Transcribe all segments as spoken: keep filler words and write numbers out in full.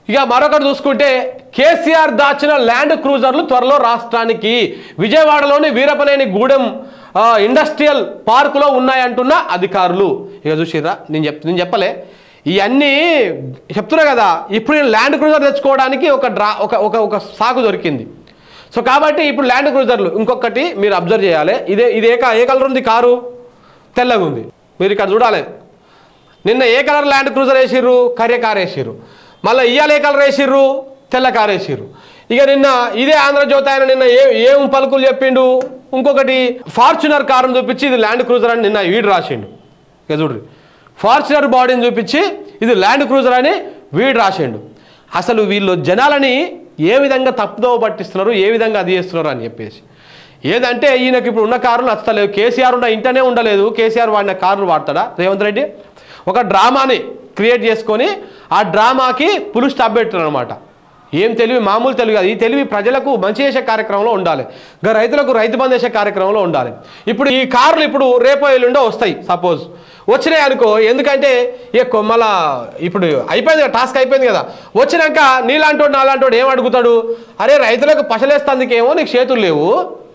ఇక మరొకటి చూసుకుంటే కేసీఆర్ దాచిన ల్యాండ్ క్రూజర్లు త్వరలో రాష్ట్రానికి. విజయవాడలోని వీరపనేని గూడెం ఇండస్ట్రియల్ పార్కులో ఉన్నాయంటున్న అధికారులు. ఇక చూసిరా, నేను చెప్ నేను చెప్పలే ఇవన్నీ చెప్తున్నా కదా. ఇప్పుడు నేను ల్యాండ్ క్రూజర్ తెచ్చుకోవడానికి ఒక డ్రా ఒక ఒక ఒక సాగు దొరికింది. సో కాబట్టి ఇప్పుడు ల్యాండ్ క్రూజర్లు ఇంకొకటి మీరు అబ్జర్వ్ చేయాలి. ఇదే ఇది ఏ ఏ కలర్ ఉంది? కారు తెల్లగా ఉంది. మీరు ఇక్కడ చూడాలి. నిన్న ఏ కలర్ ల్యాండ్ క్రూజర్ వేసిర్రు? కర్రె కారు వేసిర్రు. మళ్ళీ ఇవాళ ఏ కలర్ వేసిర్రు? తెల్ల కారు వేసిర్రు. ఇక నిన్న ఇదే ఆంధ్రజ్యోతి ఆయన నిన్న ఏ ఏం పలుకులు చెప్పిండు? ఇంకొకటి ఫార్చునర్ కారును చూపించి ఇది ల్యాండ్ క్రూజర్ అని నిన్న వీడు రాసిండు. ఇక చూడ్రి, ఫార్చునర్ బాడీని చూపించి ఇది ల్యాండ్ క్రూజర్ అని వీడు రాసిండు. అసలు వీళ్ళు జనాలని ఏ విధంగా తప్పుదోవ పట్టిస్తున్నారు, ఏ విధంగా అది చేస్తున్నారు అని చెప్పేసి. ఏదంటే ఈయనకి ఇప్పుడు ఉన్న కారులు నచ్చలేవు. కేసీఆర్ ఉన్న ఇంటనే ఉండలేదు. కేసీఆర్ వాడిన కారులు వాడతాడా రేవంత్ రెడ్డి? ఒక డ్రామాని క్రియేట్ చేసుకొని ఆ డ్రామాకి పులు స్టాప్ పెట్టారు అనమాట. ఏం తెలివి, మామూలు తెలివి కాదు. ఈ తెలివి ప్రజలకు మంచి చేసే కార్యక్రమంలో ఉండాలి, ఇంకా రైతులకు రైతు బంధు చేసే కార్యక్రమంలో ఉండాలి. ఇప్పుడు ఈ కార్లు ఇప్పుడు రేపో ఎల్లుండో వస్తాయి, సపోజ్ వచ్చినాయి అనుకో. ఎందుకంటే ఇక మళ్ళా ఇప్పుడు అయిపోయింది, టాస్క్ అయిపోయింది కదా. వచ్చినాక నీలాంటోడు నాలాంటోడు ఏం అడుగుతాడు? అరే రైతులకు పసలేస్తందుకేమో నీకు చేతులు లేవు,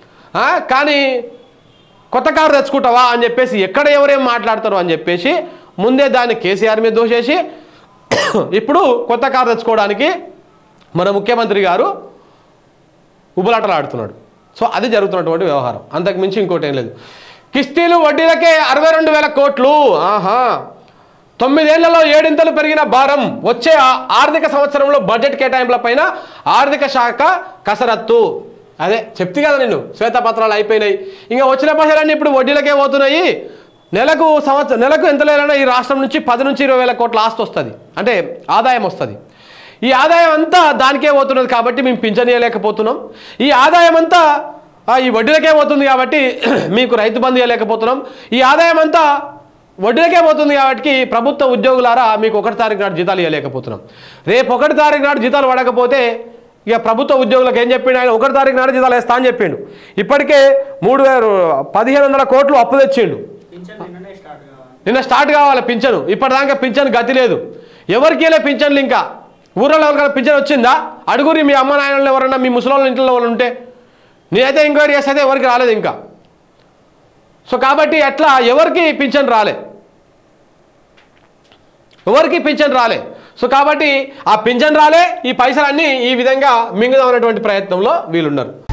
కానీ కొత్త కారు తెచ్చుకుంటావా అని చెప్పేసి ఎక్కడ ఎవరేం మాట్లాడతారు అని చెప్పేసి ముందే దాన్ని కేసీఆర్ మీద దోషేసి ఇప్పుడు కొత్త కారు తెచ్చుకోవడానికి మన ముఖ్యమంత్రి గారు ఉబులాటలు ఆడుతున్నాడు. సో అది జరుగుతున్నటువంటి వ్యవహారం, అంతకు మించి ఇంకోటి ఏం లేదు. కిస్తీలు వడ్డీలకే అరవై రెండు వేల కోట్లు. ఆహా, తొమ్మిదేళ్లలో ఏడింతలు పెరిగిన భారం. వచ్చే ఆర్థిక సంవత్సరంలో బడ్జెట్ కేటాయింపుల పైన ఆర్థిక శాఖ కసరత్తు. అదే చెప్తే కదా నేను, శ్వేతపత్రాలు అయిపోయినాయి, ఇంకా వచ్చిన పైసలన్నీ ఇప్పుడు వడ్డీలకే పోతున్నాయి. నెలకు సంవత్సరం నెలకు ఎంత లేదన్నా ఈ రాష్ట్రం నుంచి పది నుంచి ఇరవై వేల కోట్ల ఆస్తి వస్తుంది, అంటే ఆదాయం వస్తుంది. ఈ ఆదాయం అంతా దానికే పోతున్నది కాబట్టి మేము పింఛన్ ఇవ్వలేకపోతున్నాం. ఈ ఆదాయం అంతా ఈ వడ్డీలకే పోతుంది కాబట్టి మీకు రైతు బంధు ఇవ్వలేకపోతున్నాం. ఈ ఆదాయం అంతా వడ్డీలకే పోతుంది కాబట్టి ప్రభుత్వ ఉద్యోగులారా మీకు ఒకటి తారీఖు నాడు జీతాలు ఇవ్వలేకపోతున్నాం. రేపు ఒకటి తారీఖు నాడు జీతాలు పడకపోతే ఇక ప్రభుత్వ ఉద్యోగులకు ఏం చెప్పిండు ఆయన? ఒకటి తారీఖు నాడు జీతాలు వేస్తా అని చెప్పిండు. ఇప్పటికే మూడు వేలు పదిహేను వందల కోట్లు అప్పు తెచ్చిండు. నిన్న స్టార్ట్ కావాలి పింఛను. ఇప్పటిదాకా పింఛను గతి లేదు, ఎవరికి వెళ్ళే పింఛన్లు. ఇంకా ఊళ్ళో ఎవరికైనా పింఛన్ వచ్చిందా? అడుగురి మీ అమ్మ నాయనలు ఎవరన్నా, మీ ముసలి ఇంట్లో వాళ్ళు ఉంటే. నేనైతే ఎంక్వైరీ చేస్తే ఎవరికి రాలేదు ఇంకా. సో కాబట్టి ఎట్లా ఎవరికి పింఛన్ రాలే, ఎవరికి పింఛన్ రాలే. సో కాబట్టి ఆ పింఛన్ రాలే, ఈ పైసలన్నీ ఈ విధంగా మింగుదాం అనేటువంటి ప్రయత్నంలో వీళ్ళున్నారు.